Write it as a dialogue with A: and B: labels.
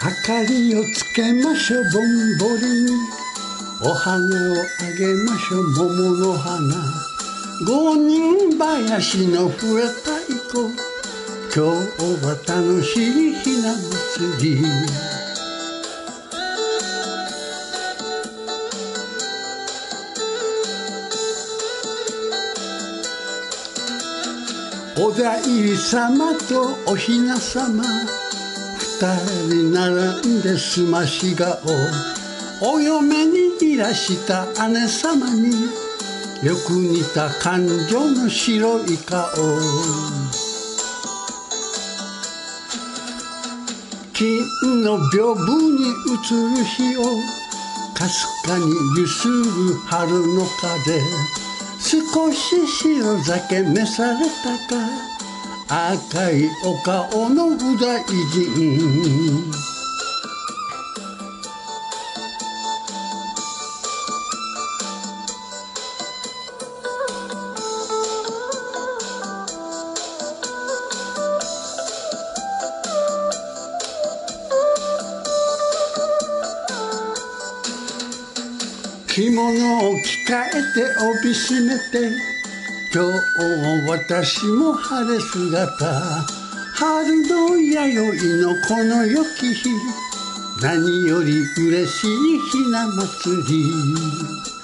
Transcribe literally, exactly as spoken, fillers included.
A: 明かりをつけましょうぼんぼりに、お花をあげましょう桃の花。五人林の笛太鼓、今日は楽しいひな祭り。お内裏様とおひな様、二人並んですまし顔。お嫁にいらした姉様によく似た感情の白い顔。金の屏風に映る日をかすかにゆする春の風。少し白酒召されたか、赤いお顔の右大臣。着物を着替えて帯締めて、今日私も晴れ姿。春の弥生のこの良き日、何より嬉しいひな祭り。